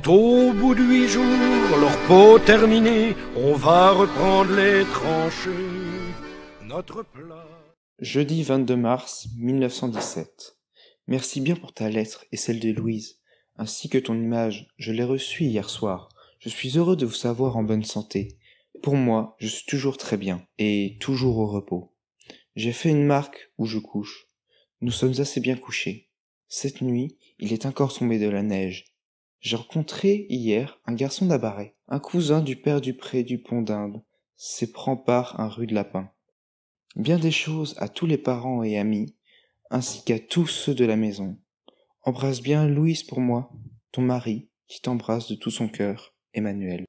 au bout de 8 jours, leur peau terminée, on va reprendre les tranchées. Notre plat. Jeudi 22 mars 1917. Merci bien pour ta lettre et celle de Louise, ainsi que ton image. Je l'ai reçue hier soir. Je suis heureux de vous savoir en bonne santé. Pour moi, je suis toujours très bien et toujours au repos. J'ai fait une marque où je couche. Nous sommes assez bien couchés. Cette nuit, il est encore tombé de la neige. J'ai rencontré hier un garçon d'Abaret, un cousin du père Dupré du Pont d'Inde. C'est prend part un rue de Lapin. Bien des choses à tous les parents et amis, ainsi qu'à tous ceux de la maison. Embrasse bien Louise pour moi, ton mari, qui t'embrasse de tout son cœur, Emmanuel.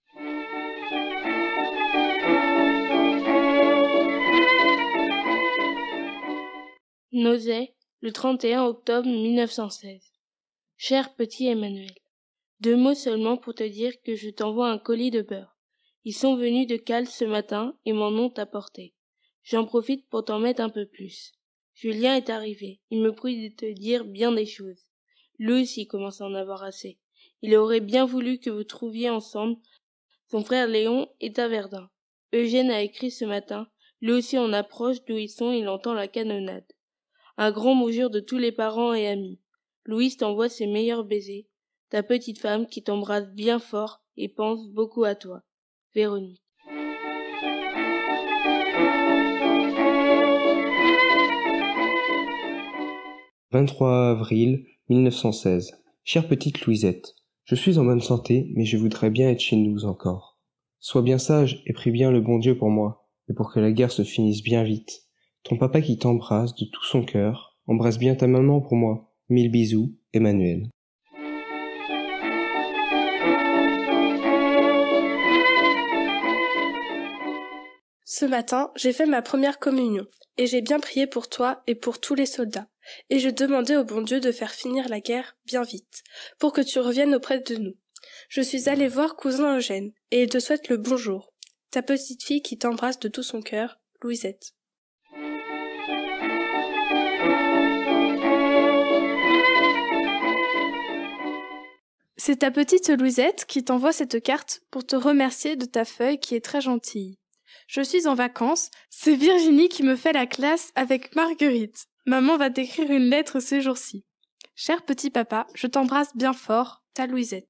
Nozay, le 31 octobre 1916. Cher petit Emmanuel, 2 mots seulement pour te dire que je t'envoie un colis de beurre. Ils sont venus de Cales ce matin et m'en ont apporté. J'en profite pour t'en mettre un peu plus. Julien est arrivé. Il me prie de te dire bien des choses. Lui aussi commence à en avoir assez. Il aurait bien voulu que vous trouviez ensemble. Son frère Léon est à Verdun. Eugène a écrit ce matin. Lui aussi en approche d'où ils sont, il entend la canonnade. Un grand mot jure de tous les parents et amis. Louise t'envoie ses meilleurs baisers. Ta petite femme qui t'embrasse bien fort et pense beaucoup à toi. Véronique. « 23 avril 1916. Chère petite Louisette, je suis en bonne santé, mais je voudrais bien être chez nous encore. Sois bien sage et prie bien le bon Dieu pour moi, et pour que la guerre se finisse bien vite. Ton papa qui t'embrasse de tout son cœur, embrasse bien ta maman pour moi. 1000 bisous, Emmanuel. » Ce matin, j'ai fait ma première communion, et j'ai bien prié pour toi et pour tous les soldats, et je demandais au bon Dieu de faire finir la guerre bien vite, pour que tu reviennes auprès de nous. Je suis allée voir cousin Eugène, et il te souhaite le bonjour. Ta petite fille qui t'embrasse de tout son cœur, Louisette. C'est ta petite Louisette qui t'envoie cette carte pour te remercier de ta feuille qui est très gentille. Je suis en vacances, c'est Virginie qui me fait la classe avec Marguerite. Maman va t'écrire une lettre ces jours-ci. Cher petit papa, je t'embrasse bien fort, ta Louisette.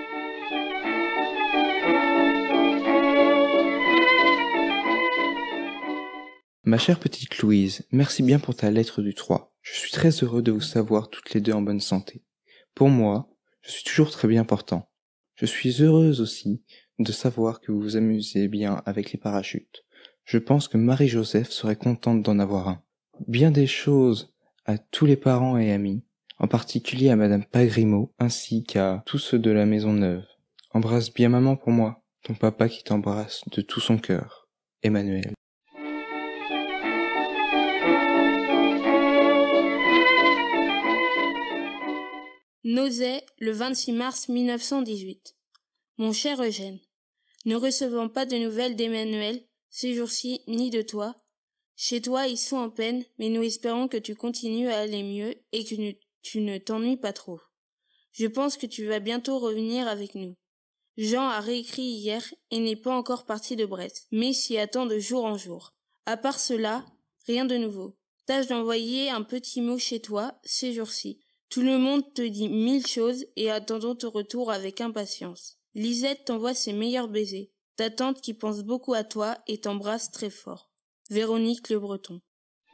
Ma chère petite Louise, merci bien pour ta lettre du 3. Je suis très heureux de vous savoir toutes les deux en bonne santé. Pour moi, je suis toujours très bien portant. Je suis heureuse aussi de savoir que vous vous amusez bien avec les parachutes. Je pense que Marie-Joseph serait contente d'en avoir un. Bien des choses à tous les parents et amis, en particulier à Madame Pagrimaud, ainsi qu'à tous ceux de la Maison Neuve. Embrasse bien maman pour moi, ton papa qui t'embrasse de tout son cœur, Emmanuel. Nozay, le 26 mars 1918. Mon cher Eugène, ne recevant pas de nouvelles d'Emmanuel ces jours-ci ni de toi. Chez toi, ils sont en peine, mais nous espérons que tu continues à aller mieux et que tu ne t'ennuies pas trop. Je pense que tu vas bientôt revenir avec nous. Jean a réécrit hier et n'est pas encore parti de Brest, mais s'y attend de jour en jour. À part cela, rien de nouveau. Tâche d'envoyer un petit mot chez toi ces jours-ci. Tout le monde te dit 1000 choses et attendons ton retour avec impatience. Lisette t'envoie ses meilleurs baisers. Ta tante qui pense beaucoup à toi et t'embrasse très fort. Véronique Le Breton.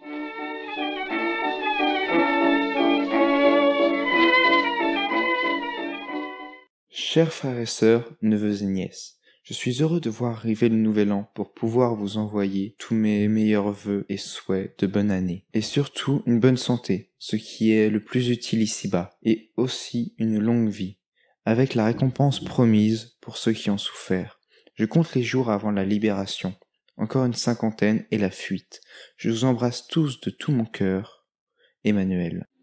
Chers frères et sœurs, neveux et nièces, je suis heureux de voir arriver le nouvel an pour pouvoir vous envoyer tous mes meilleurs vœux et souhaits de bonne année. Et surtout une bonne santé, ce qui est le plus utile ici-bas, et aussi une longue vie, avec la récompense promise pour ceux qui ont souffert. Je compte les jours avant la libération, encore une 50aine et la fuite. Je vous embrasse tous de tout mon cœur. Emmanuel.